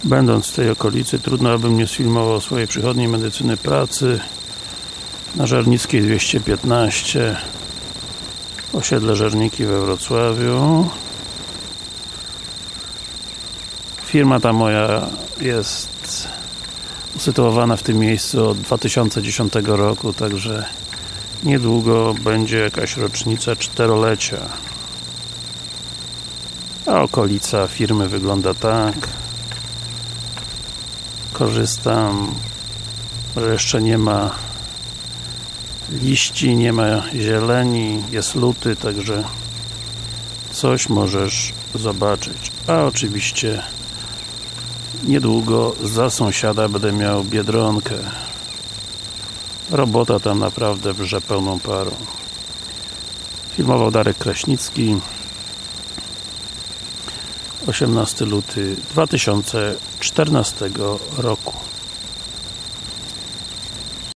Będąc w tej okolicy, trudno abym nie sfilmował swojej przychodni medycyny pracy na Żernickiej 215, osiedle Żerniki we Wrocławiu. Firma ta moja jest usytuowana w tym miejscu od 2010 roku, także niedługo będzie jakaś rocznica 4-lecia. A okolica firmy wygląda tak. Korzystam, że jeszcze nie ma liści, nie ma zieleni, jest luty, także coś możesz zobaczyć. A oczywiście niedługo za sąsiada będę miał Biedronkę. Robota tam naprawdę wrze pełną parą. Filmował Darek Kraśnicki, 18 luty 2014 roku.